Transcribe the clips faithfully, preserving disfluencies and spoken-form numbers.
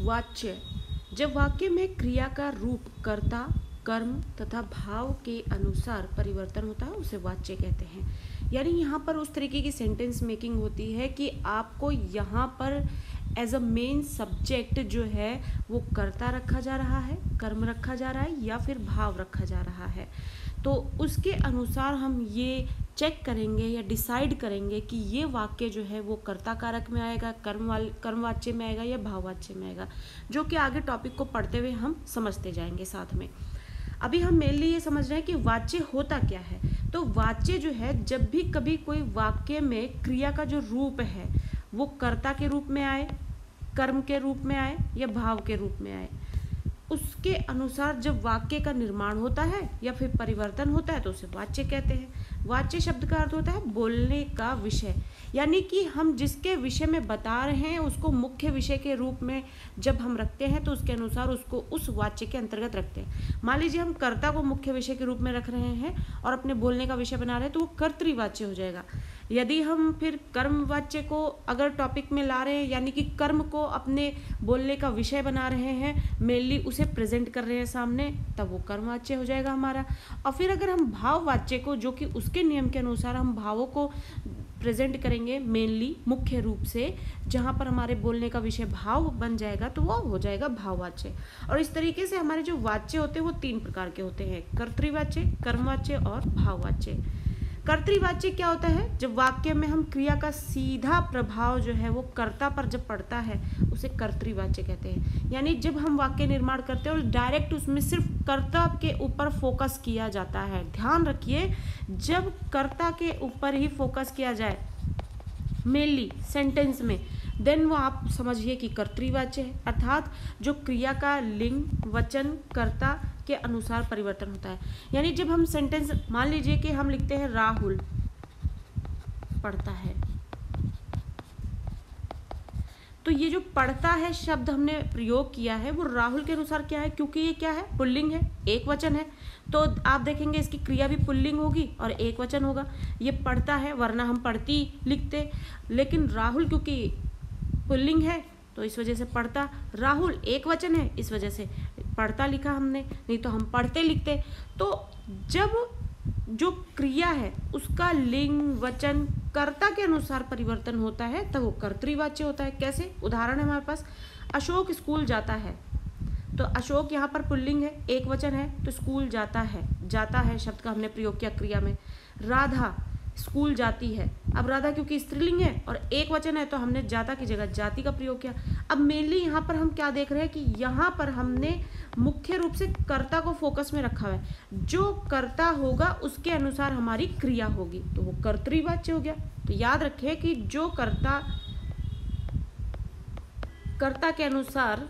वाच्य, जब वाक्य में क्रिया का रूप, कर्ता, कर्म तथा भाव के अनुसार परिवर्तन होता है उसे वाच्य कहते हैं। यानी यहाँ पर उस तरीके की सेंटेंस मेकिंग होती है कि आपको यहाँ पर एज अ मेन सब्जेक्ट जो है वो कर्ता रखा जा रहा है, कर्म रखा जा रहा है या फिर भाव रखा जा रहा है। तो उसके अनुसार हम ये चेक करेंगे या डिसाइड करेंगे कि ये वाक्य जो है वो कर्ता कारक में आएगा, कर्म वाल कर्मवाच्य में आएगा या भाववाच्य में आएगा, जो कि आगे टॉपिक को पढ़ते हुए हम समझते जाएंगे साथ में। अभी हम मेनली ये समझ रहे हैं कि वाच्य होता क्या है। तो वाच्य जो है, जब भी कभी कोई वाक्य में क्रिया का जो रूप है वो कर्ता के रूप में आए, कर्म के रूप में आए या भाव के रूप में आए, उसके अनुसार जब वाक्य का निर्माण होता है या फिर परिवर्तन होता है तो उसे वाच्य कहते हैं। वाच्य शब्द का अर्थ होता है बोलने का विषय, यानी कि हम जिसके विषय में बता रहे हैं उसको मुख्य विषय के रूप में जब हम रखते हैं तो उसके अनुसार उसको उस वाच्य के अंतर्गत रखते हैं। मान लीजिए हम कर्ता को मुख्य विषय के रूप में रख रहे हैं और अपने बोलने का विषय बना रहे हैं तो वो कर्तृवाच्य हो जाएगा। यदि हम फिर कर्मवाच्य को अगर टॉपिक में ला रहे हैं, यानी कि कर्म को अपने बोलने का विषय बना रहे हैं, मेनली उसे प्रेजेंट कर रहे हैं सामने, तब वो कर्मवाच्य हो जाएगा हमारा। और फिर अगर हम भाववाच्य को, जो कि उसके नियम के अनुसार हम भावों को प्रेजेंट करेंगे मेनली मुख्य रूप से, जहाँ पर हमारे बोलने का विषय भाव बन जाएगा तो वो हो जाएगा भाववाच्य। और इस तरीके से हमारे जो वाच्य होते हैं वो तीन प्रकार के होते हैं, कर्तृवाच्य, कर्मवाच्य और भाववाच्य। कर्तृवाच्य क्या होता है? जब वाक्य में हम क्रिया का सीधा प्रभाव जो है वो कर्ता पर जब पड़ता है उसे कर्तृवाच्य कहते हैं। यानी जब हम वाक्य निर्माण करते हैं और डायरेक्ट उसमें सिर्फ कर्ता के ऊपर फोकस किया जाता है। ध्यान रखिए, जब कर्ता के ऊपर ही फोकस किया जाए मेनली सेंटेंस में, देन वो आप समझिए कि कर्तृवाच्य है। अर्थात जो क्रिया का लिंग, वचन, कर्ता के अनुसार परिवर्तन होता है। यानी जब हम सेंटेंस, मान लीजिए कि हम लिखते हैं राहुल पढ़ता है, तो ये जो पढ़ता है शब्द हमने प्रयोग किया है वो राहुल के अनुसार क्या है, क्योंकि ये क्या है, पुल्लिंग है, एक वचन है, तो आप देखेंगे इसकी क्रिया भी पुल्लिंग होगी और एक वचन होगा। ये पढ़ता है, वरना हम पढ़ती लिखते, लेकिन राहुल क्योंकि पुल्लिंग है तो इस वजह से पढ़ता, राहुल एक वचन है इस वजह से पढ़ता लिखा हमने, नहीं तो हम पढ़ते लिखते। तो जब जो क्रिया है उसका लिंग, वचन, कर्ता के अनुसार परिवर्तन होता है तब वो कर्तृवाच्य होता है। कैसे? उदाहरण है हमारे पास, अशोक स्कूल जाता है, तो अशोक यहाँ पर पुल्लिंग है, एक वचन है, तो स्कूल जाता है, जाता है शब्द का हमने प्रयोग किया क्रिया में। राधा स्कूल जाती है, अब राधा क्योंकि स्त्रीलिंग है और एक वचन है तो हमने जाता की जगह जाति का प्रयोग किया। अब मेनली यहाँ पर हम क्या देख रहे हैं कि यहाँ पर हमने मुख्य रूप से कर्ता को फोकस में रखा हुआ है, जो कर्ता होगा उसके अनुसार हमारी क्रिया होगी, तो वो कर्तृवाच्य हो गया। तो याद रखिए कि जो कर्ता कर्ता के अनुसार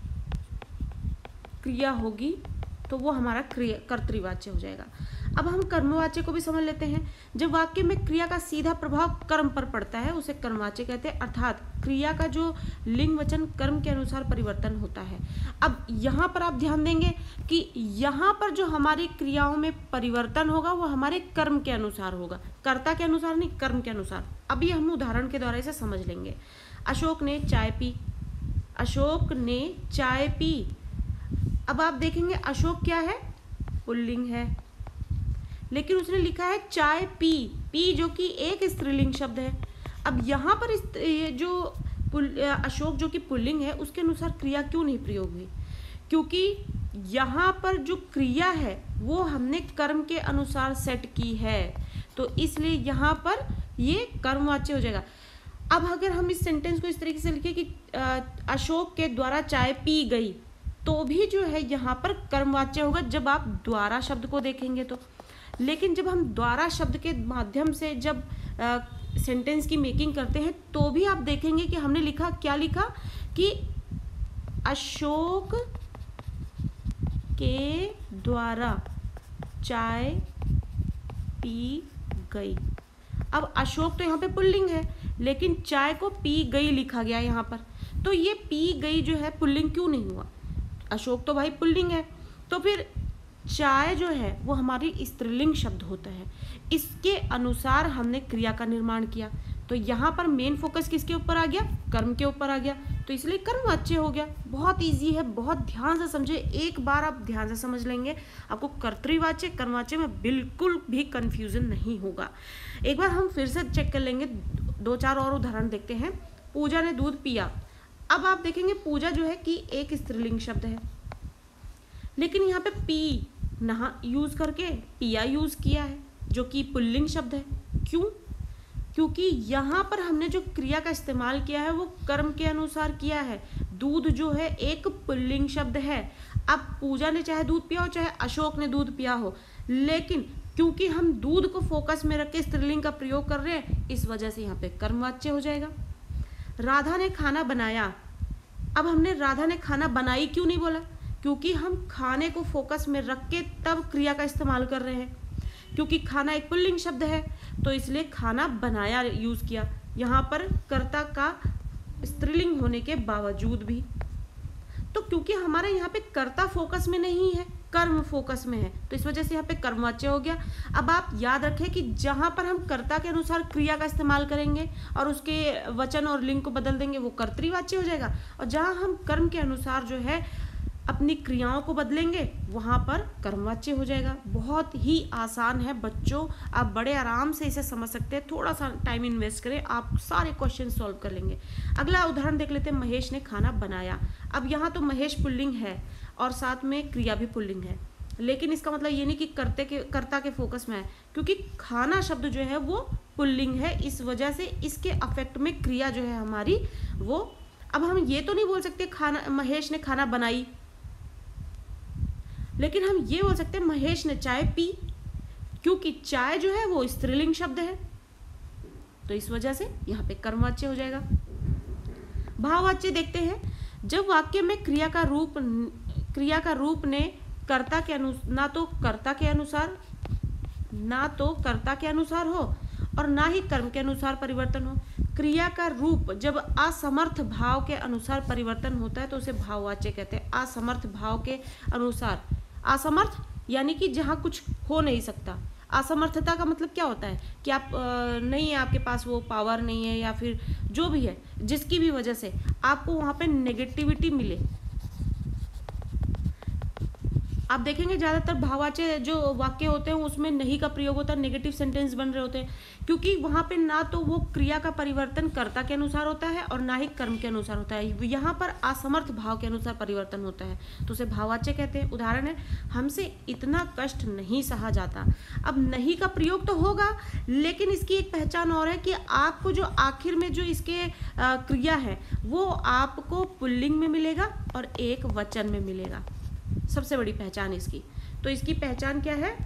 क्रिया होगी तो वो हमारा क्रिया कर्तृवाच्य हो जाएगा। अब हम कर्मवाच्य को भी समझ लेते हैं। जब वाक्य में क्रिया का सीधा प्रभाव कर्म पर पड़ता है उसे कर्मवाच्य कहते हैं, अर्थात क्रिया का जो लिंग, वचन, कर्म के अनुसार परिवर्तन होता है। अब यहाँ पर आप ध्यान देंगे कि यहाँ पर जो हमारी क्रियाओं में परिवर्तन होगा वो हमारे कर्म के अनुसार होगा, कर्ता के अनुसार नहीं, कर्म के अनुसार। अभी हम उदाहरण के द्वारा इसे समझ लेंगे। अशोक ने चाय पी, अशोक ने चाय पी। अब आप देखेंगे अशोक क्या है, पुल्लिंग है, लेकिन उसने लिखा है चाय पी, पी जो कि एक स्त्रीलिंग शब्द है। अब यहाँ पर इस ये जो अशोक जो कि पुल्लिंग है उसके अनुसार क्रिया क्यों नहीं प्रयोग हुई? क्योंकि यहाँ पर जो क्रिया है वो हमने कर्म के अनुसार सेट की है, तो इसलिए यहाँ पर ये कर्मवाच्य हो जाएगा। अब अगर हम इस सेंटेंस को इस तरीके से लिखें कि अशोक के द्वारा चाय पी गई, तो भी जो है यहाँ पर कर्मवाच्य होगा जब आप द्वारा शब्द को देखेंगे तो। लेकिन जब हम द्वारा शब्द के माध्यम से जब आ, सेंटेंस की मेकिंग करते हैं तो भी आप देखेंगे कि हमने लिखा, क्या लिखा कि अशोक के द्वारा चाय पी गई। अब अशोक तो यहाँ पे पुल्लिंग है, लेकिन चाय को पी गई लिखा गया यहाँ पर, तो ये पी गई जो है पुल्लिंग क्यों नहीं हुआ? अशोक तो भाई पुल्लिंग है, तो फिर चाय जो है वो हमारी स्त्रीलिंग शब्द होता है, इसके अनुसार हमने क्रिया का निर्माण किया। तो यहाँ पर मेन फोकस किसके ऊपर आ गया, कर्म के ऊपर आ गया, तो इसलिए कर्मवाच्य हो गया। बहुत इजी है, बहुत ध्यान से समझे, एक बार आप ध्यान से समझ लेंगे आपको कर्तृवाच्य कर्मवाच्य में बिल्कुल भी कंफ्यूजन नहीं होगा। एक बार हम फिर से चेक कर लेंगे, दो चार और उदाहरण देखते हैं। पूजा ने दूध पिया। अब आप देखेंगे पूजा जो है कि एक स्त्रीलिंग शब्द है, लेकिन यहाँ पे पी नहा यूज करके पिया यूज किया है जो कि पुल्लिंग शब्द है। क्यों? क्योंकि यहाँ पर हमने जो क्रिया का इस्तेमाल किया है वो कर्म के अनुसार किया है। दूध जो है एक पुल्लिंग शब्द है। अब पूजा ने चाहे दूध पिया हो चाहे अशोक ने दूध पिया हो, लेकिन क्योंकि हम दूध को फोकस में रख के स्त्रीलिंग का प्रयोग कर रहे हैं, इस वजह से यहाँ पे कर्मवाच्य हो जाएगा। राधा ने खाना बनाया। अब हमने राधा ने खाना बनाई क्यों नहीं बोला? क्योंकि हम खाने को फोकस में रख के तब क्रिया का इस्तेमाल कर रहे हैं। क्योंकि खाना एक पुल्लिंग शब्द है तो इसलिए खाना बनाया यूज किया, यहाँ पर कर्ता का स्त्रीलिंग होने के बावजूद भी। तो क्योंकि हमारे यहाँ पे कर्ता फोकस में नहीं है, कर्म फोकस में है, तो इस वजह से यहाँ पे कर्मवाच्य हो गया। अब आप याद रखें कि जहाँ पर हम कर्ता के अनुसार क्रिया का इस्तेमाल करेंगे और उसके वचन और लिंग को बदल देंगे वो कर्तृवाच्य हो जाएगा, और जहाँ हम कर्म के अनुसार जो है अपनी क्रियाओं को बदलेंगे वहाँ पर कर्मवाच्य हो जाएगा। बहुत ही आसान है बच्चों, आप बड़े आराम से इसे समझ सकते हैं। थोड़ा सा टाइम इन्वेस्ट करें, आप सारे क्वेश्चन सॉल्व कर लेंगे। अगला उदाहरण देख लेते हैं, महेश ने खाना बनाया। अब यहाँ तो महेश पुल्लिंग है और साथ में क्रिया भी पुल्लिंग है, लेकिन इसका मतलब ये नहीं कि कर्ते के कर्ता के फोकस में है, क्योंकि खाना शब्द जो है वो पुल्लिंग है, इस वजह से इसके अफेक्ट में क्रिया जो है हमारी वो। अब हम ये तो नहीं बोल सकते खाना महेश ने खाना बनाई, लेकिन हम ये बोल सकते हैं महेश ने चाय पी, क्योंकि चाय जो है वो स्त्रीलिंग शब्द है, तो इस वजह से यहाँ पे कर्मवाच्य हो जाएगा। भाववाच्य देखते हैं, जब वाक्य में क्रिया का रूप क्रिया का रूप ने कर्ता के अनु ना तो कर्ता के अनुसार ना तो कर्ता के अनुसार हो और ना ही कर्म के अनुसार परिवर्तन हो। क्रिया का रूप जब असमर्थ भाव के अनुसार परिवर्तन होता है तो उसे भाववाच्य कहते हैं। असमर्थ भाव के अनुसार, असमर्थ यानी कि जहाँ कुछ हो नहीं सकता। असमर्थता का मतलब क्या होता है कि आप नहीं है, आपके पास वो पावर नहीं है, या फिर जो भी है जिसकी भी वजह से आपको वहाँ पे नेगेटिविटी मिले। आप देखेंगे ज़्यादातर भाववाच्य जो वाक्य होते हैं उसमें नहीं का प्रयोग होता है, नेगेटिव सेंटेंस बन रहे होते हैं, क्योंकि वहाँ पे ना तो वो क्रिया का परिवर्तन कर्ता के अनुसार होता है और ना ही कर्म के अनुसार होता है। यहाँ पर असमर्थ भाव के अनुसार परिवर्तन होता है, तो उसे भाववाच्य कहते हैं। उदाहरण है, हमसे इतना कष्ट नहीं सहा जाता। अब नहीं का प्रयोग तो होगा, लेकिन इसकी एक पहचान और है कि आपको जो आखिर में जो इसके आ, क्रिया है वो आपको पुल्लिंग में मिलेगा और एक वचन में मिलेगा। सबसे बड़ी पहचान इसकी, तो इसकी पहचान क्या है?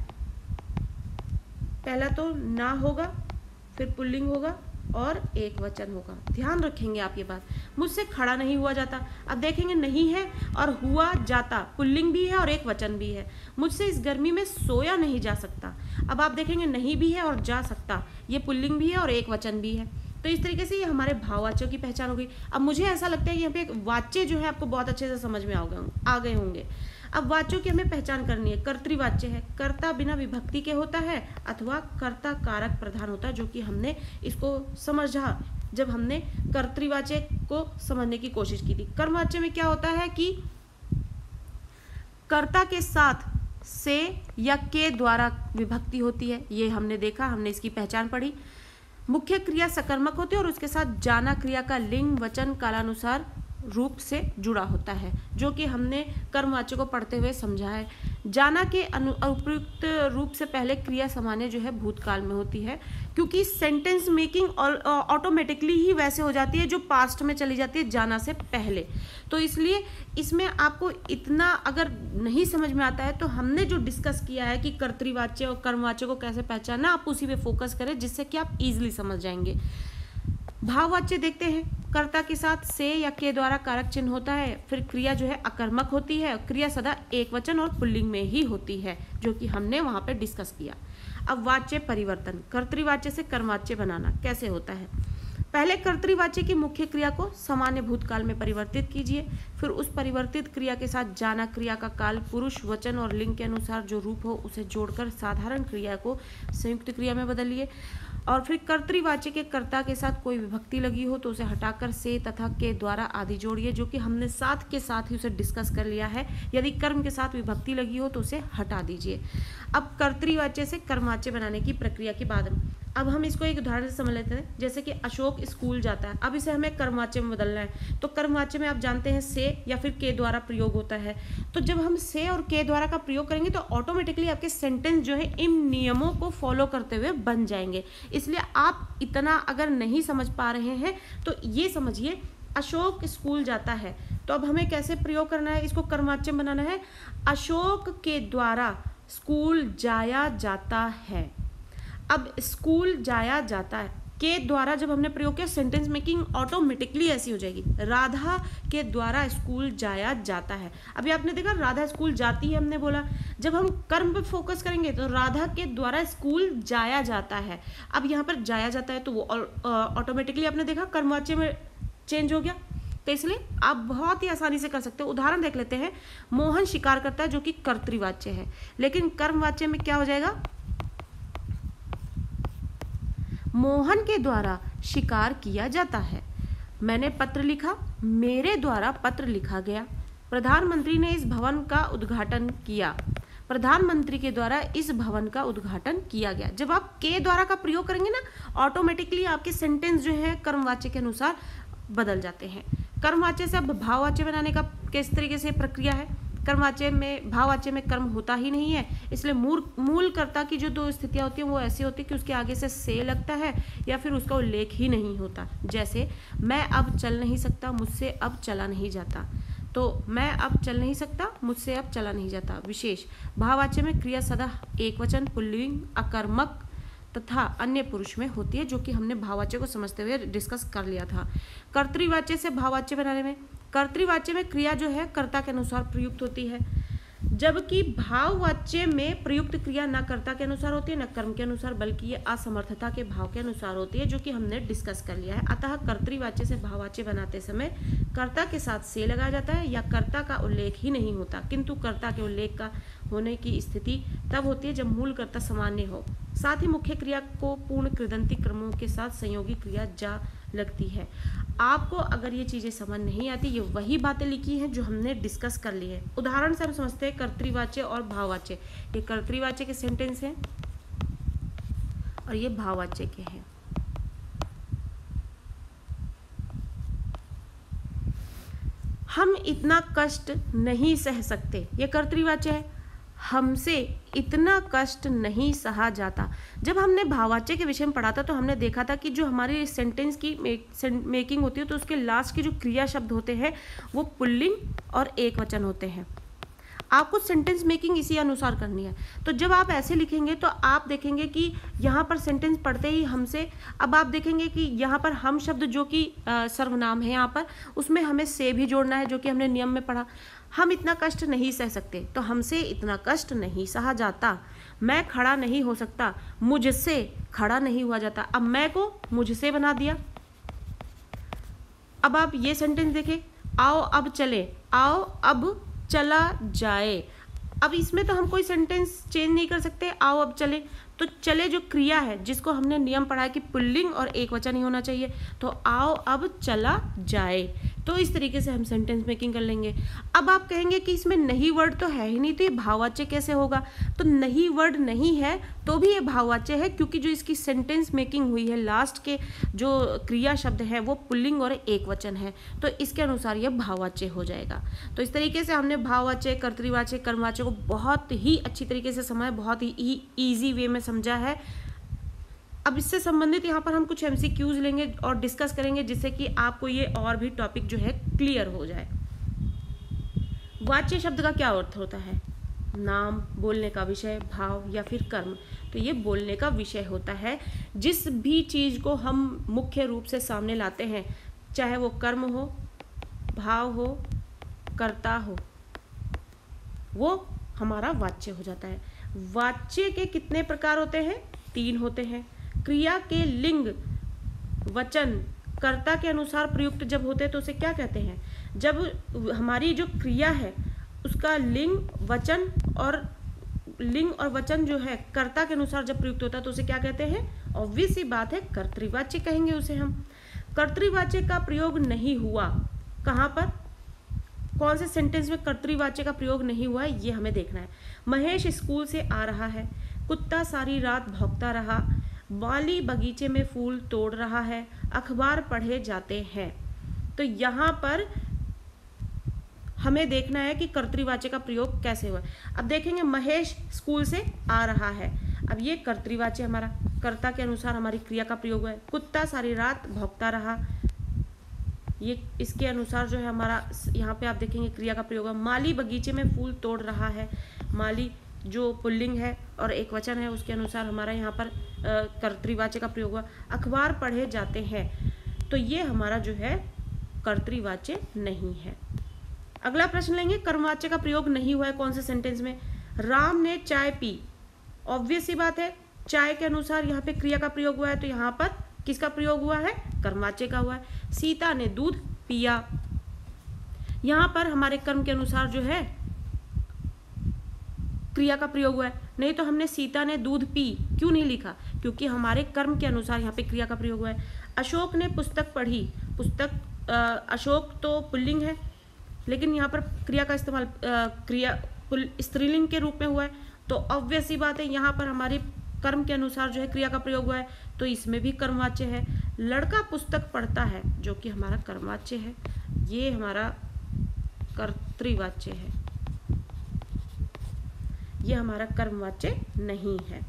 पहला तो ना होगा, फिर पुल्लिंग होगा और एक वचन होगा। ध्यान रखेंगे आप ये बात। मुझसे खड़ा नहीं हुआ जाता, अब देखेंगे नहीं है और हुआ जाता, पुल्लिंग भी है और एक वचन भी है। मुझसे इस गर्मी में सोया नहीं जा सकता, अब आप देखेंगे नहीं भी है और जा सकता, ये पुल्लिंग भी है और एक वचन भी है। तो इस तरीके से ये हमारे भाववाच्यों की पहचान हो गई। अब मुझे ऐसा लगता है कि यहाँ पे एक वाच्य जो है आपको बहुत अच्छे से समझ में आ गए आ गए होंगे। अब वाच्यों की हमें पहचान करनी है। कर्तृवाच्य है, कर्ता बिना विभक्ति के होता है अथवा कर्ता कारक प्रधान होता है, जो कि हमने इसको समझा जब हमने कर्तृवाच्य को समझने की कोशिश की थी। कर्मवाच्य में क्या होता है कि कर्ता के साथ से या के द्वारा विभक्ति होती है, ये हमने देखा, हमने इसकी पहचान पढ़ी। मुख्य क्रिया सकर्मक होती है और उसके साथ जाना क्रिया का लिंग वचन कालानुसार रूप से जुड़ा होता है, जो कि हमने कर्मवाच्य को पढ़ते हुए समझा है। जाना के अनुपयुक्त रूप से पहले क्रिया सामान्य जो है भूतकाल में होती है, क्योंकि सेंटेंस मेकिंग ऑटोमेटिकली ही वैसे हो जाती है जो पास्ट में चली जाती है जाना से पहले। तो इसलिए इसमें आपको इतना अगर नहीं समझ में आता है तो हमने जो डिस्कस किया है कि कर्तृवाच्य और कर्मवाच्य को कैसे पहचानना, आप उसी पे फोकस करें जिससे कि आप इजीली समझ जाएंगे। भाववाच्य देखते हैं, कर्ता के साथ से या के द्वारा कारक चिन्ह होता है, फिर क्रिया जो है अकर्मक होती है, क्रिया सदा एक वचन और पुल्लिंग में ही होती है, जो कि हमने वहां पे डिस्कस किया। अब वाच्य परिवर्तन, कर्तृवाच्य से कर्मवाच्य बनाना कैसे होता है? पहले कर्तृवाच्य की मुख्य क्रिया को सामान्य भूतकाल में परिवर्तित कीजिए, फिर उस परिवर्तित क्रिया के साथ जाना क्रिया का काल पुरुष वचन और लिंग के अनुसार जो रूप हो उसे जोड़कर साधारण क्रिया को संयुक्त क्रिया में बदलिए, और फिर कर्तृवाच्य के कर्ता के साथ कोई विभक्ति लगी हो तो उसे हटाकर से तथा के द्वारा आदि जोड़िए, जो कि हमने साथ के साथ ही उसे डिस्कस कर लिया है। यदि कर्म के साथ विभक्ति लगी हो तो उसे हटा दीजिए। अब कर्तृवाच्य से कर्मवाच्य बनाने की प्रक्रिया के बाद अब हम इसको एक उदाहरण से समझ लेते हैं। जैसे कि अशोक स्कूल जाता है, अब इसे हमें कर्मवाच्य में बदलना है। तो कर्मवाच्य में आप जानते हैं से या फिर के द्वारा प्रयोग होता है। तो जब हम से और के द्वारा का प्रयोग करेंगे तो ऑटोमेटिकली आपके सेंटेंस जो है इन नियमों को फॉलो करते हुए बन जाएंगे। इसलिए आप इतना अगर नहीं समझ पा रहे हैं तो ये समझिए, अशोक स्कूल जाता है, तो अब हमें कैसे प्रयोग करना है, इसको कर्मवाच्य बनाना है। अशोक के द्वारा स्कूल जाया जाता है। अब स्कूल जाया जाता है के द्वारा जब हमने प्रयोग किया, सेंटेंस मेकिंग ऑटोमेटिकली ऐसी हो जाएगी। राधा के द्वारा स्कूल जाया जाता है। अभी आपने देखा राधा स्कूल जाती है हमने बोला। जब हम कर्म पे फोकस करेंगे तो राधा के द्वारा स्कूल जाया जाता है। अब यहाँ पर जाया जाता है तो वो ऑटोमेटिकली आपने देखा कर्मवाच्य में चेंज हो गया। तो इसलिए आप बहुत ही आसानी से कर सकते हो। उदाहरण देख लेते हैं। मोहन शिकार करता है, जो कि कर्तृवाच्य है, लेकिन कर्मवाच्य में क्या हो जाएगा, मोहन के द्वारा शिकार किया जाता है। मैंने पत्र लिखा, मेरे द्वारा पत्र लिखा गया। प्रधानमंत्री ने इस भवन का उद्घाटन किया, प्रधानमंत्री के द्वारा इस भवन का उद्घाटन किया गया। जब आप के द्वारा का प्रयोग करेंगे ना, ऑटोमेटिकली आपके सेंटेंस जो है कर्मवाच्य के अनुसार बदल जाते हैं। कर्मवाच्य से अब भाववाच्य बनाने का किस तरीके से प्रक्रिया है। कर्मवाच्य में भाववाच्य में कर्म होता ही नहीं है, इसलिए मूल मूल कर्ता की जो दो स्थितियां होती हैं वो ऐसी होती है कि उसके आगे से से लगता है या फिर उसका उल्लेख ही नहीं होता। जैसे मैं अब चल नहीं सकता, मुझसे अब चला नहीं जाता। तो मैं अब चल नहीं सकता, मुझसे अब चला नहीं जाता। विशेष भाववाच्य में क्रिया सदा एक वचन, पुल्लिंग, अकर्मक तथा अन्य पुरुष में होती है, जो कि हमने भाववाच्य को समझते हुए डिस्कस कर लिया था। कर्तृवाच्य से भाववाच्य बनाने में, कर्तृवाच्य में क्रिया जो है कर्ता के अनुसार प्रयुक्त होती है, जबकि भाववाच्य में प्रयुक्त क्रिया न कर्ता के अनुसार होती है न कर्म के अनुसार, बल्कि ये असमर्थता के भाव के अनुसार होती है, जो कि हमने डिस्कस कर लिया है। अतः कर्तृवाच्य से भाववाच्य बनाते समय कर्ता के साथ से लगाया जाता है या कर्ता का उल्लेख ही नहीं होता, किंतु कर्ता के उल्लेख का होने की स्थिति तब होती है जब मूल कर्ता सामान्य हो। साथ ही मुख्य क्रिया को पूर्ण कृदंती क्रमों के साथ संयोगी क्रिया जा लगती है। आपको अगर ये चीजें समझ नहीं आती, ये वही बातें लिखी हैं जो हमने डिस्कस कर ली है। उदाहरण से हम समझते हैं कर्तृवाच्य और भाववाच्य। ये कर्तृवाच्य के सेंटेंस हैं और ये भाववाच्य के हैं। हम इतना कष्ट नहीं सह सकते, ये कर्तृवाच्य है। हमसे इतना कष्ट नहीं सहा जाता। जब हमने भाववाच्य के विषय में पढ़ा था तो हमने देखा था कि जो हमारी सेंटेंस की मेकिंग होती है तो उसके लास्ट के जो क्रिया शब्द होते हैं वो पुल्लिंग और एक वचन होते हैं। आपको सेंटेंस मेकिंग इसी अनुसार करनी है। तो जब आप ऐसे लिखेंगे तो आप देखेंगे कि यहाँ पर सेंटेंस पढ़ते ही हमसे, अब आप देखेंगे कि यहाँ पर हम शब्द जो कि सर्वनाम है, यहाँ पर उसमें हमें से भी जोड़ना है, जो कि हमने नियम में पढ़ा। हम इतना कष्ट नहीं सह सकते, तो हमसे इतना कष्ट नहीं सहा जाता। मैं खड़ा नहीं हो सकता, मुझसे खड़ा नहीं हुआ जाता। अब मैं को मुझसे बना दिया। अब आप ये सेंटेंस देखें, आओ अब चले, आओ अब चला जाए। अब इसमें तो हम कोई सेंटेंस चेंज नहीं कर सकते, आओ अब चले। तो चले जो क्रिया है जिसको हमने नियम पढ़ा है कि पुल्लिंग और एक वचन ही होना चाहिए, तो आओ अब चला जाए। तो इस तरीके से हम सेंटेंस मेकिंग कर लेंगे। अब आप कहेंगे कि इसमें नहीं वर्ड तो है ही नहीं, तो ये भाववाच्य कैसे होगा। तो नहीं वर्ड नहीं है तो भी ये भाववाच्य है, क्योंकि जो इसकी सेंटेंस मेकिंग हुई है लास्ट के जो क्रिया शब्द है वो पुल्लिंग और एक वचन है, तो इसके अनुसार ये भाववाच्य हो जाएगा। तो इस तरीके से हमने भाववाच्य, कर्तृवाच्य, कर्मवाच्य को बहुत ही अच्छी तरीके से समझा, बहुत ही ईजी वे में समझा है। अब इससे संबंधित यहाँ पर हम कुछ एमसीक्यूज लेंगे और डिस्कस करेंगे, जिससे कि आपको ये और भी टॉपिक जो है क्लियर हो जाए। वाच्य शब्द का क्या अर्थ होता है। नाम, बोलने का विषय, भाव या फिर कर्म। तो ये बोलने का विषय होता है। जिस भी चीज़ को हम मुख्य रूप से सामने लाते हैं, चाहे वो कर्म हो, भाव हो, कर्ता हो, वो हमारा वाच्य हो जाता है। वाच्य के कितने प्रकार होते हैं। तीन होते हैं। क्रिया के लिंग वचन कर्ता के अनुसार प्रयुक्त जब होते हैं तो उसे क्या कहते हैं। जब हमारी जो क्रिया है उसका लिंग वचन और लिंग और वचन जो है कर्ता के अनुसार जब प्रयुक्त होता है तो उसे क्या कहते हैं, ऑब्वियस सी बात है कर्तृवाच्य कहेंगे उसे हम। कर्तृवाच्य का प्रयोग नहीं हुआ, कहाँ पर, कौन से सेंटेंस में कर्तृवाच्य का प्रयोग नहीं हुआ है ये हमें देखना है। महेश स्कूल से आ रहा है, कुत्ता सारी रात भौंकता रहा, माली बगीचे में फूल तोड़ रहा है, अखबार पढ़े जाते हैं। तो यहाँ पर हमें देखना है कि कर्तृवाच्य का प्रयोग कैसे हुआ। अब देखेंगे महेश स्कूल से आ रहा है, अब ये कर्तृवाच्य हमारा कर्ता के अनुसार हमारी क्रिया का प्रयोग हुआ है। कुत्ता सारी रात भौंकता रहा, ये इसके अनुसार जो है हमारा यहाँ पे आप देखेंगे क्रिया का प्रयोग है। माली बगीचे में फूल तोड़ रहा है, माली जो पुल्लिंग है और एक वचन है उसके अनुसार हमारा यहाँ पर कर्तृवाच्य का प्रयोग हुआ। अखबार पढ़े जाते हैं, तो ये हमारा जो है कर्तृवाच्य नहीं है। अगला प्रश्न लेंगे, कर्मवाच्य का प्रयोग नहीं हुआ है कौन से सेंटेंस में। राम ने चाय पी, ऑब्वियस सी बात है चाय के अनुसार यहाँ पे क्रिया का प्रयोग हुआ है, तो यहाँ पर किसका प्रयोग हुआ है, कर्मवाच्य का हुआ है। सीता ने दूध पिया, यहाँ पर हमारे कर्म के अनुसार जो है क्रिया का प्रयोग हुआ है। नहीं तो हमने सीता ने दूध पी क्यों नहीं लिखा, क्योंकि हमारे कर्म के अनुसार यहाँ पे क्रिया का प्रयोग हुआ है। अशोक ने पुस्तक पढ़ी, पुस्तक अशोक तो पुल्लिंग है लेकिन यहाँ पर क्रिया का इस्तेमाल क्रिया स्त्रीलिंग के रूप में हुआ है, तो ऑब्वियस सी बात है यहाँ पर हमारे कर्म के अनुसार जो है क्रिया का प्रयोग हुआ है, तो इसमें भी कर्मवाच्य है। लड़का पुस्तक पढ़ता है, जो कि हमारा कर्मवाच्य है, ये हमारा कर्तृवाच्य है, ये हमारा कर्मवाच्य नहीं है।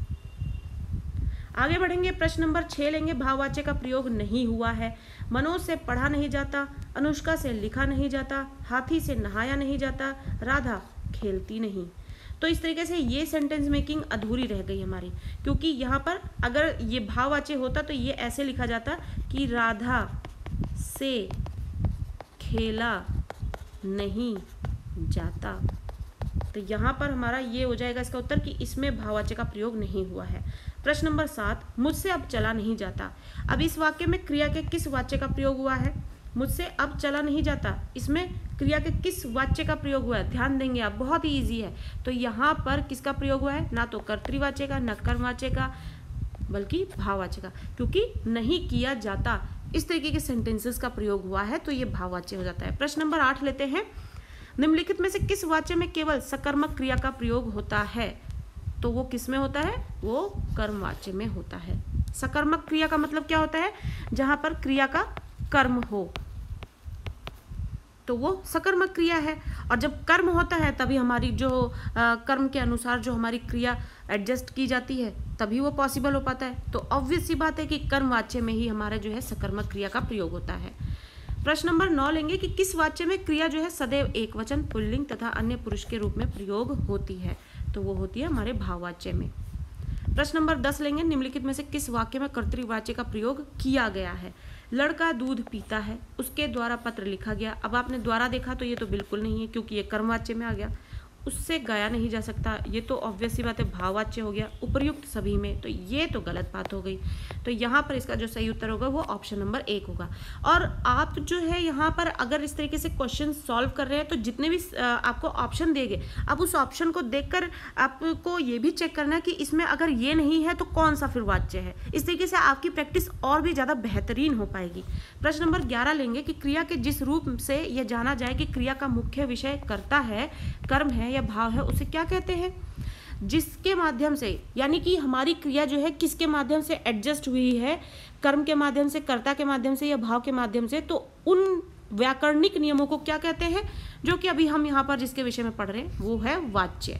आगे बढ़ेंगे, प्रश्न नंबर छह लेंगे। भाववाच्य का प्रयोग नहीं हुआ है। मनोज से पढ़ा नहीं जाता, अनुष्का से लिखा नहीं जाता, हाथी से नहाया नहीं जाता, राधा खेलती नहीं। तो इस तरीके से ये सेंटेंस मेकिंग अधूरी रह गई हमारी, क्योंकि यहाँ पर अगर ये भाववाच्य होता तो ये ऐसे लिखा जाता कि राधा से खेला नहीं जाता। तो यहाँ पर हमारा ये हो जाएगा इसका उत्तर कि इसमें भाववाच्य का प्रयोग नहीं हुआ है। प्रश्न नंबर सात, मुझसे अब चला नहीं जाता। अब इस वाक्य में क्रिया के किस वाच्य का प्रयोग हुआ है, मुझसे अब चला नहीं जाता, इसमें क्रिया के किस वाच्य का प्रयोग हुआ है, ध्यान देंगे आप, बहुत ही ईजी है। तो यहाँ पर किसका प्रयोग हुआ है, ना तो कर्तृवाच्य का, ना कर्मवाच्य का, बल्कि भाववाच्य का, क्योंकि नहीं किया जाता इस तरीके के सेंटेंसेस का प्रयोग हुआ है, तो ये भाववाच्य हो जाता है। प्रश्न नंबर आठ लेते हैं, निम्नलिखित में से किस वाच्य में केवल सकर्मक क्रिया का प्रयोग होता है, तो वो किस में होता है, वो कर्मवाच्य में होता है। सकर्मक क्रिया का मतलब क्या होता है, जहां पर क्रिया का कर्म हो, तो वो सकर्मक क्रिया है। और जब कर्म होता है तभी हमारी जो आ, कर्म के अनुसार जो हमारी क्रिया एडजस्ट की जाती है, तभी वो पॉसिबल हो पाता है। तो ऑब्वियस सी बात है कि कर्मवाच्य में ही हमारा जो है सकर्मक क्रिया का प्रयोग होता है। प्रश्न नंबर नौ लेंगे कि किस वाच्य में क्रिया जो है सदैव एक वचन, पुल्लिंग तथा अन्य पुरुष के रूप में प्रयोग होती है, तो वो होती है हमारे भाववाच्य में। प्रश्न नंबर दस लेंगे, निम्नलिखित में से किस वाक्य में कर्तृवाच्य का प्रयोग किया गया है। लड़का दूध पीता है, उसके द्वारा पत्र लिखा गया। अब आपने द्वारा देखा तो ये तो बिल्कुल नहीं है, क्योंकि ये कर्मवाच्य में आ गया। उससे गाया नहीं जा सकता, ये तो ऑब्वियस सी बात है भाववाच्य हो गया। उपर्युक्त सभी में, तो ये तो गलत बात हो गई। तो यहाँ पर इसका जो सही उत्तर होगा वो ऑप्शन नंबर एक होगा। और आप जो है यहाँ पर अगर इस तरीके से क्वेश्चन सॉल्व कर रहे हैं तो जितने भी आपको ऑप्शन देंगे, आप उस ऑप्शन को देखकर आपको ये भी चेक करना है कि इसमें अगर ये नहीं है तो कौन सा फिर वाच्य है। इस तरीके से आपकी प्रैक्टिस और भी ज़्यादा बेहतरीन हो पाएगी। प्रश्न नंबर ग्यारह लेंगे कि क्रिया के जिस रूप से यह जाना जाए कि क्रिया का मुख्य विषय कर्ता है, कर्म है या भाव है, उसे क्या कहते हैं। जिसके माध्यम से, यानी कि हमारी क्रिया जो है किसके माध्यम से एडजस्ट हुई है, कर्म के माध्यम से, कर्ता के माध्यम से या भाव के माध्यम से, तो उन व्याकरणिक नियमों को क्या कहते हैं, जो कि अभी हम यहाँ पर जिसके विषय में पढ़ रहे हैं वो है वाच्य।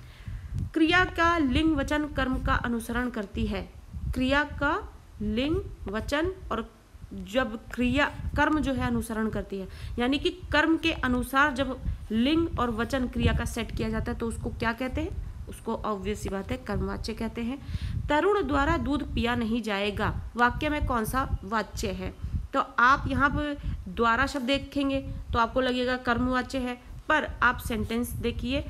क्रिया का लिंग वचन कर्म का अनुसरण करती है। क्रिया का लिंग वचन और जब क्रिया कर्म जो है अनुसरण करती है, यानी कि कर्म के अनुसार जब लिंग और वचन क्रिया का सेट किया जाता है तो उसको क्या कहते हैं, उसको ऑब्वियस सी बात है कर्मवाच्य कहते हैं। तरुण द्वारा दूध पिया नहीं जाएगा, वाक्य में कौन सा वाच्य है। तो आप यहाँ पर द्वारा शब्द देखेंगे तो आपको लगेगा कर्मवाच्य है, पर आप सेंटेंस देखिए,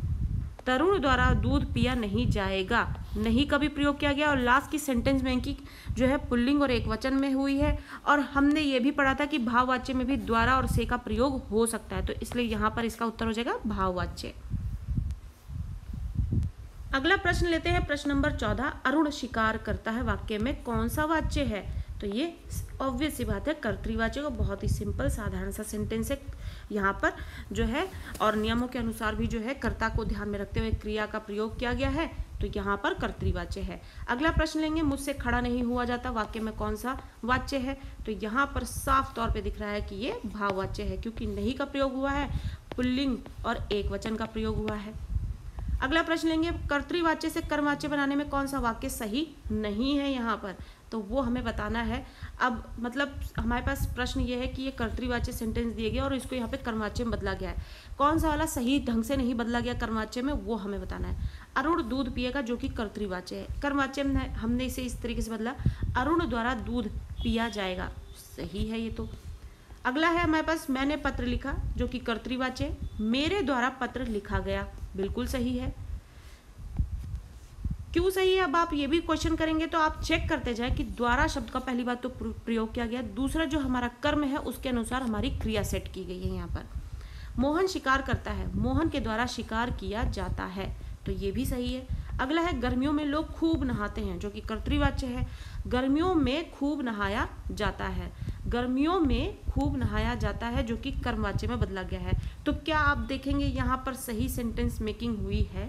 तरुण द्वारा दूध पिया नहीं जाएगा, नहीं कभी प्रयोग किया गया, और लास्ट की सेंटेंस में की जो है पुल्लिंग और एक वचन में हुई है। और हमने ये भी पढ़ा था कि भाववाच्य में भी द्वारा और से का प्रयोग हो सकता है, तो इसलिए यहाँ पर इसका उत्तर हो जाएगा भाववाच्य। अगला प्रश्न लेते हैं, प्रश्न नंबर चौदह। अरुण शिकार करता है वाक्य में कौन सा वाच्य है? तो ये ऑब्वियस सी बात है, कर्तृवाच्य का बहुत ही सिंपल साधारण सा सेंटेंस है यहाँ पर जो है, और नियमों के अनुसार भी जो है कर्ता को ध्यान में रखते हुए क्रिया का प्रयोग किया गया है, तो यहाँ पर कर्तृवाच्य है। अगला प्रश्न लेंगे, मुझसे खड़ा नहीं हुआ जाता वाक्य में कौन सा वाच्य है? तो यहाँ पर साफ तौर पे दिख रहा है कि ये भाववाच्य है, क्योंकि नहीं का प्रयोग हुआ है, पुल्लिंग और एक वचन का प्रयोग हुआ है। अगला प्रश्न लेंगे, कर्तृवाच्य से कर्मवाच्य बनाने में कौन सा वाक्य सही नहीं है यहाँ पर? तो वो हमें बताना है। अब मतलब हमारे पास प्रश्न ये है कि ये कर्तृवाच्य सेंटेंस दिए गए और इसको यहाँ पे कर्मवाच्य में बदला गया है, कौन सा वाला सही ढंग से नहीं बदला गया कर्मवाच्य में, वो हमें बताना है। अरुण दूध पिएगा, जो कि कर्तृवाच्य है, कर्मवाच्य में हमने इसे इस तरीके से बदला, अरुण द्वारा दूध पिया जाएगा, सही है ये तो। अगला है हमारे पास, मैंने पत्र लिखा, जो कि कर्तृवाच्य है, मेरे द्वारा पत्र लिखा गया, बिल्कुल सही है। क्यों सही है? अब आप ये भी क्वेश्चन करेंगे तो आप चेक करते जाए कि द्वारा शब्द का पहली बात तो प्रयोग किया गया, दूसरा जो हमारा कर्म है उसके अनुसार हमारी क्रिया सेट की गई है यहाँ पर। मोहन शिकार करता है, मोहन के द्वारा शिकार किया जाता है, तो ये भी सही है। अगला है, गर्मियों में लोग खूब नहाते हैं, जो कि कर्तृवाच्य है, गर्मियों में खूब नहाया जाता है, गर्मियों में खूब नहाया जाता है, जो कि कर्मवाच्य में बदला गया है। तो क्या आप देखेंगे यहाँ पर सही सेंटेंस मेकिंग हुई है?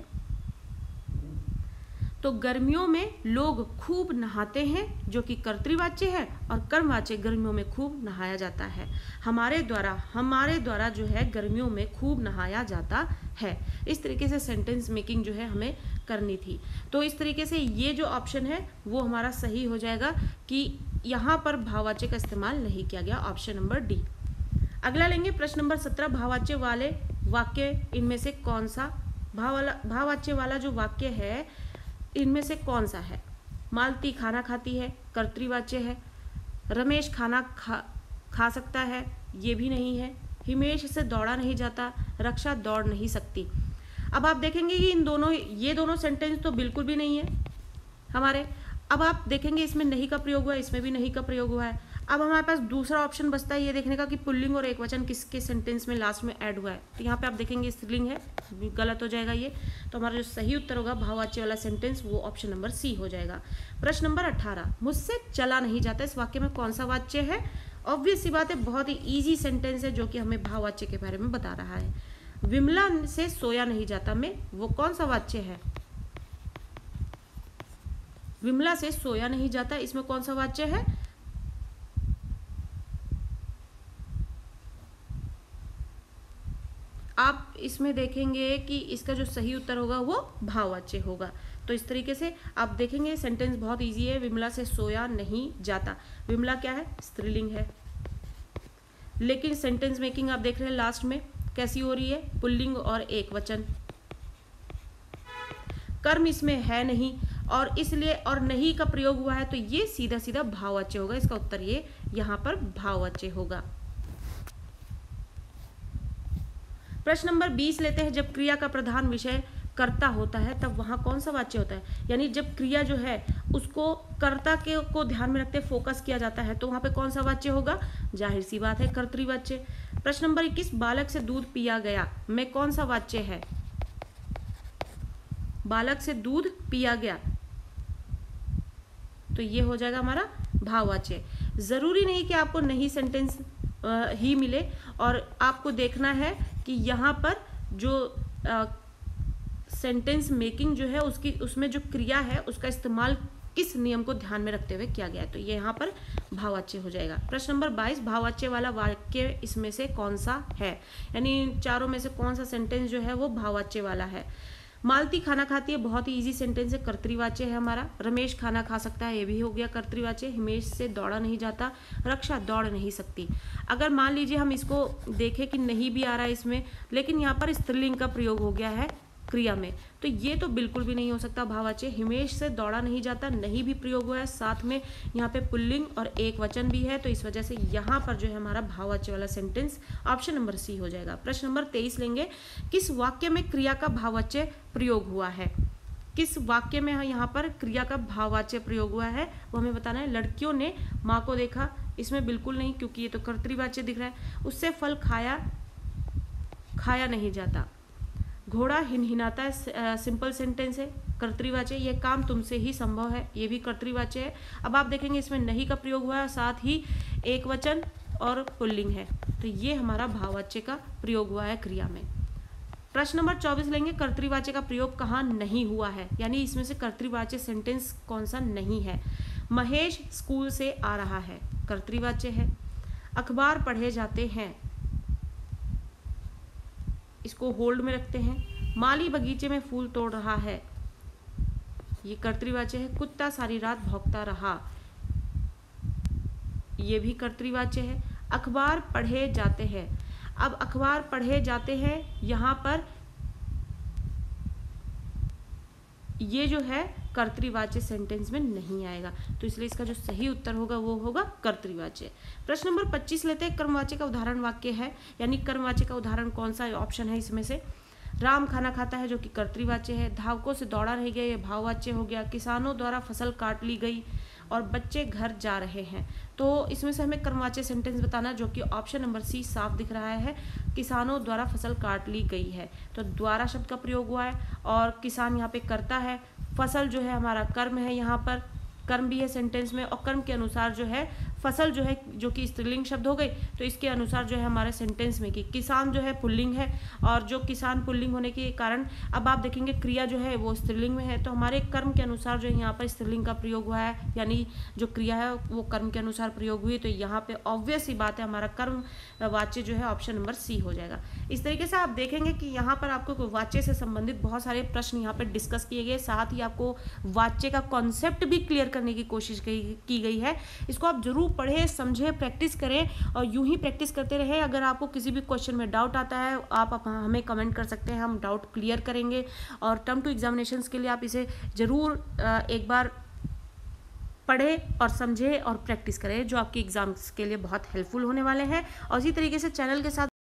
तो गर्मियों में लोग खूब नहाते हैं, जो कि कर्तृवाच्य है, और कर्मवाच्य गर्मियों में खूब नहाया जाता है। हमारे द्वारा हमारे द्वारा जो है गर्मियों में खूब नहाया जाता है। इस तरीके से सेंटेंस मेकिंग जो है हमें करनी थी। तो इस तरीके से ये जो ऑप्शन है वो हमारा सही हो जाएगा कि यहाँ पर भाववाच्य का इस्तेमाल नहीं किया गया, ऑप्शन नंबर डी। अगला लेंगे प्रश्न नंबर सत्रह, भाववाच्य वाले वाक्य इनमें से कौन सा भाव भाववाच्य वाला जो वाक्य है इनमें से कौन सा है? मालती खाना खाती है, कर्तृवाच्य है। रमेश खाना खा खा सकता है, ये भी नहीं है। हिमेश से दौड़ा नहीं जाता, रक्षा दौड़ नहीं सकती। अब आप देखेंगे कि इन दोनों ये दोनों सेंटेंस तो बिल्कुल भी नहीं है हमारे। अब आप देखेंगे इसमें नहीं का प्रयोग हुआ है, इसमें भी नहीं का प्रयोग हुआ है। अब हमारे पास दूसरा ऑप्शन बचता है ये देखने का कि पुल्लिंग और एकवचन किसके सेंटेंस में लास्ट में ऐड हुआ है। तो यहाँ पे आप देखेंगे स्त्रीलिंग है, गलत हो जाएगा ये। तो हमारा जो सही उत्तर होगा भाववाच्य वाला सेंटेंस वो ऑप्शन नंबर सी हो जाएगा। प्रश्न नंबर अठारह, मुझसे चला नहीं जाता, इस वाक्य में कौन सा वाच्य है? ऑब्वियस सी बात है, बहुत ही ईजी सेंटेंस है जो कि हमें भाववाच्य के बारे में बता रहा है। विमला से सोया नहीं जाता में वो कौन सा वाच्य है? विमला से सोया नहीं जाता, इसमें कौन सा वाच्य है? आप इसमें देखेंगे कि इसका जो सही उत्तर होगा वो भाववाच्य होगा। तो इस तरीके से आप देखेंगे सेंटेंस बहुत इजी है। विमला से सोया नहीं जाता, विमला क्या है? स्त्रीलिंग है, लेकिन सेंटेंस मेकिंग आप देख रहे हैं लास्ट में कैसी हो रही है? पुल्लिंग और एक वचन। कर्म इसमें है नहीं और इसलिए और नहीं का प्रयोग हुआ है, तो ये सीधा सीधा भाववाच्य होगा। इसका उत्तर ये यहाँ पर भाववाच्य होगा। प्रश्न नंबर बीस लेते हैं, जब क्रिया का प्रधान विषय कर्ता होता है तब वहां कौन सा वाच्य होता है? यानी जब क्रिया जो है उसको कर्ता के को ध्यान में रखते फोकस किया जाता है तो वहां पे कौन सा वाच्य होगा? जाहिर सी बात है कर्तृवाच्य। प्रश्न नंबर इक्कीस, बालक से दूध पिया गया में कौन सा वाच्य है? बालक से दूध पिया गया, तो ये हो जाएगा हमारा भाववाच्य। जरूरी नहीं कि आपको नहीं सेंटेंस ही मिले, और आपको देखना है कि यहाँ पर जो सेंटेंस मेकिंग जो है उसकी उसमें जो क्रिया है उसका इस्तेमाल किस नियम को ध्यान में रखते हुए किया गया है, तो ये यहाँ पर भाववाच्य हो जाएगा। प्रश्न नंबर बाईस, भाववाच्य वाला वाक्य इसमें से कौन सा है? यानी चारों में से कौन सा सेंटेंस जो है वो भाववाच्य वाला है? मालती खाना खाती है, बहुत ही इजी सेंटेंस है, कर्तृवाच्य है हमारा। रमेश खाना खा सकता है, ये भी हो गया कर्तृवाच्य। हिमेश से दौड़ा नहीं जाता, रक्षा दौड़ नहीं सकती। अगर मान लीजिए हम इसको देखें कि नहीं भी आ रहा है इसमें, लेकिन यहाँ पर स्त्रीलिंग का प्रयोग हो गया है क्रिया में, तो ये तो बिल्कुल भी नहीं हो सकता भाववाच्य। हिमेश से दौड़ा नहीं जाता, नहीं भी प्रयोग हुआ है, साथ में यहाँ पे पुल्लिंग और एक वचन भी है, तो इस वजह से यहाँ पर जो है हमारा भाववाच्य वाला सेंटेंस ऑप्शन नंबर सी हो जाएगा। प्रश्न नंबर तेईस लेंगे, किस वाक्य में क्रिया का भाववाच्य प्रयोग हुआ है? किस वाक्य में यहाँ पर क्रिया का भाववाच्य प्रयोग हुआ है वो हमें बताना है। लड़कियों ने माँ को देखा, इसमें बिल्कुल नहीं क्योंकि ये तो कर्तृवाच्य दिख रहा है। उससे फल खाया खाया नहीं जाता। घोड़ा हिनहिनाता है, सिंपल सेंटेंस है, कर्तृवाच्य, यह काम तुमसे ही संभव है, ये भी कर्तृवाच्य है। अब आप देखेंगे इसमें नहीं का प्रयोग हुआ है, साथ ही एक वचन और पुल्लिंग है, तो ये हमारा भाववाच्य का प्रयोग हुआ है क्रिया में। प्रश्न नंबर चौबीस लेंगे, कर्तृवाच्य का प्रयोग कहाँ नहीं हुआ है, यानी इसमें से कर्तृवाच्य सेंटेंस कौन सा नहीं है। महेश स्कूल से आ रहा है, कर्तृवाच्य है। अखबार पढ़े जाते हैं, इसको होल्ड में रखते हैं। माली बगीचे में फूल तोड़ रहा है, ये कर्तृवाच्य है। कुत्ता सारी रात भौंकता रहा, ये भी कर्तृवाच्य है। अखबार पढ़े जाते हैं, अब अखबार पढ़े जाते हैं यहाँ पर ये जो है कर्तृवाच्य सेंटेंस में नहीं आएगा, तो इसलिए इसका जो सही उत्तर होगा वो होगा कर्तृवाच्य। प्रश्न नंबर पच्चीस लेते हैं, कर्मवाच्य का उदाहरण वाक्य है, यानी कर्मवाच्य का उदाहरण कौन सा ऑप्शन है इसमें से। राम खाना खाता है, जो कि कर्तृवाच्य है। धावकों से दौड़ा रह गया, ये भाववाच्य हो गया। किसानों द्वारा फसल काट ली गई और बच्चे घर जा रहे हैं, तो इसमें से हमें कर्मवाच्य सेंटेंस बताना, जो कि ऑप्शन नंबर सी साफ दिख रहा है, किसानों द्वारा फसल काट ली गई है, तो द्वारा शब्द का प्रयोग हुआ है और किसान यहाँ पे करता है। फसल जो है हमारा कर्म है, यहाँ पर कर्म भी है सेंटेंस में, और कर्म के अनुसार जो है फसल जो है, जो कि स्त्रीलिंग शब्द हो गई, तो इसके अनुसार जो है हमारे सेंटेंस में कि किसान जो है पुल्लिंग है, और जो किसान पुल्लिंग होने के कारण अब आप देखेंगे क्रिया जो है वो स्त्रीलिंग में है, तो हमारे कर्म के अनुसार जो है यहाँ पर स्त्रीलिंग का प्रयोग हुआ है, यानी जो क्रिया है वो कर्म के अनुसार प्रयोग हुई, तो यहाँ पे ऑब्वियस ही बात है हमारा कर्म वाच्य जो है ऑप्शन नंबर सी हो जाएगा। इस तरीके से आप देखेंगे कि यहाँ पर आपको वाच्य से संबंधित बहुत सारे प्रश्न यहाँ पर डिस्कस किए गए, साथ ही आपको वाच्य का कॉन्सेप्ट भी क्लियर करने की कोशिश की गई है। इसको आप जरूर पढ़ें, समझें, प्रैक्टिस करें और यूं ही प्रैक्टिस करते रहें। अगर आपको किसी भी क्वेश्चन में डाउट आता है आप हमें कमेंट कर सकते हैं, हम डाउट क्लियर करेंगे। और टर्म टू एग्जामिनेशंस के लिए आप इसे ज़रूर एक बार पढ़ें और समझें और प्रैक्टिस करें, जो आपके एग्जाम्स के लिए बहुत हेल्पफुल होने वाले हैं। और इसी तरीके से चैनल के साथ